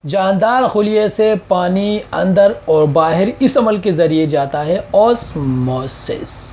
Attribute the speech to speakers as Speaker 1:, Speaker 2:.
Speaker 1: जानदार खुलिये से पानी अंदर और बाहर इस अमल के ज़रिए जाता है, ऑस्मोसिस।